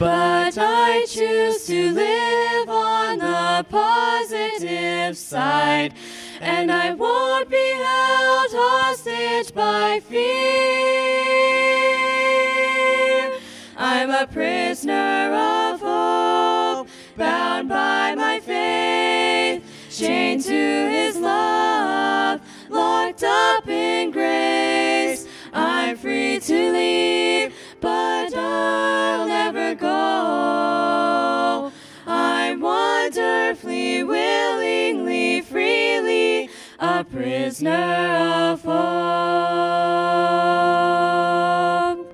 but I choose to live on the positive side, and I won't be held hostage by fear. I'm a prisoner of hope, bound by my faith, chained to his love, locked up in grace. I'm free to leave, but I'll never go. I'm wonderfully, willingly, freely a prisoner of hope.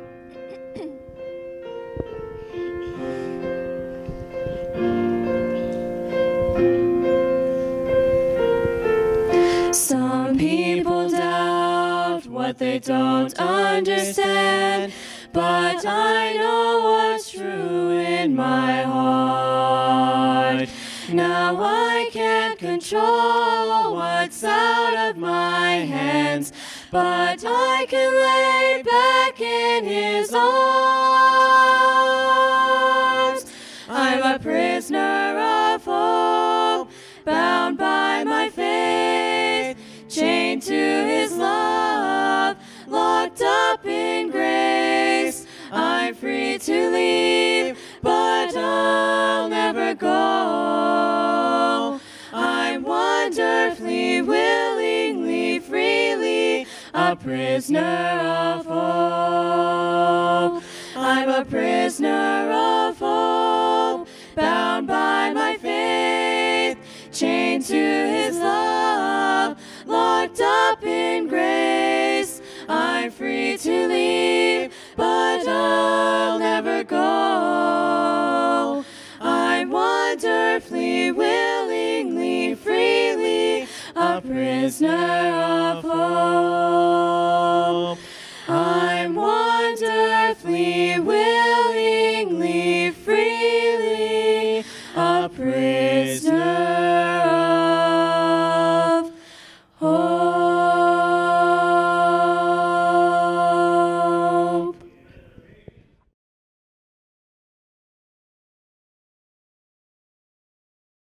Some people doubt what they don't understand, but I know what's true in my heart. Now I can't control what's out of my hands, but I can lay back in his arms. I'm a prisoner of hope, bound by my faith, chained to his love, locked up in grace. I'm free to leave, but I'll never go. I'm wonderfully, willingly, freely a prisoner of hope. I'm a prisoner of hope, bound by my faith, chained to his love, locked up in grace. I'm free to leave, but I'll never go. I'm wonderfully, willingly, freely a prisoner of hope.